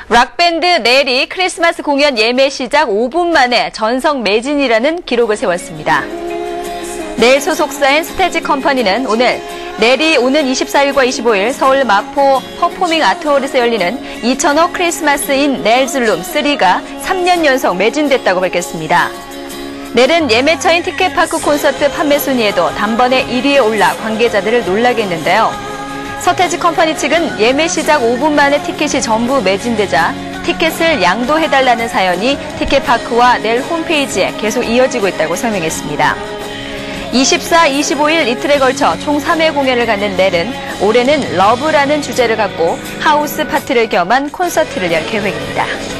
락밴드 넬이 크리스마스 공연 예매 시작 5분 만에 전성 매진이라는 기록을 세웠습니다. 넬 소속사인 스테지 컴퍼니는 오늘 넬이 오는 24일과 25일 서울 마포 퍼포밍 아트홀에서 열리는 2000호 크리스마스 인 넬즐룸 3가 3년 연속 매진됐다고 밝혔습니다. 넬은 예매처인 티켓파크 콘서트 판매 순위에도 단번에 1위에 올라 관계자들을 놀라게 했는데요. 서태지 컴퍼니 측은 예매 시작 5분 만에 티켓이 전부 매진되자 티켓을 양도해달라는 사연이 티켓파크와 넬 홈페이지에 계속 이어지고 있다고 설명했습니다. 24, 25일 이틀에 걸쳐 총 3회 공연을 갖는 넬은 올해는 러브라는 주제를 갖고 하우스 파티를 겸한 콘서트를 열 계획입니다.